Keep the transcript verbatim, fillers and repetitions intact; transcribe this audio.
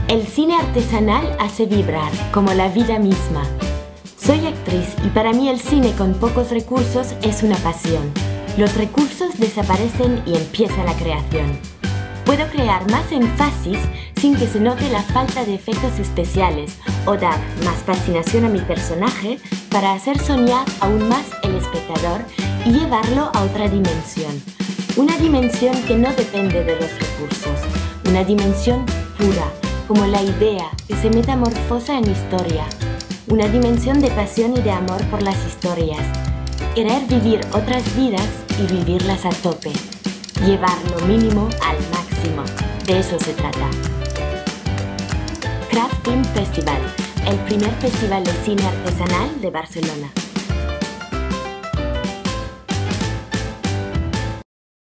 El cine artesanal hace vibrar, como la vida misma. Soy actriz y para mí el cine con pocos recursos es una pasión. Los recursos desaparecen y empieza la creación. Puedo crear más énfasis sin que se note la falta de efectos especiales o dar más fascinación a mi personaje para hacer soñar aún más el espectador y llevarlo a otra dimensión. Una dimensión que no depende de los recursos. Una dimensión pura, como la idea que se metamorfosa en historia. Una dimensión de pasión y de amor por las historias. Querer vivir otras vidas y vivirlas a tope. Llevar lo mínimo al máximo. De eso se trata. Craft Film Festival, el primer festival de cine artesanal de Barcelona.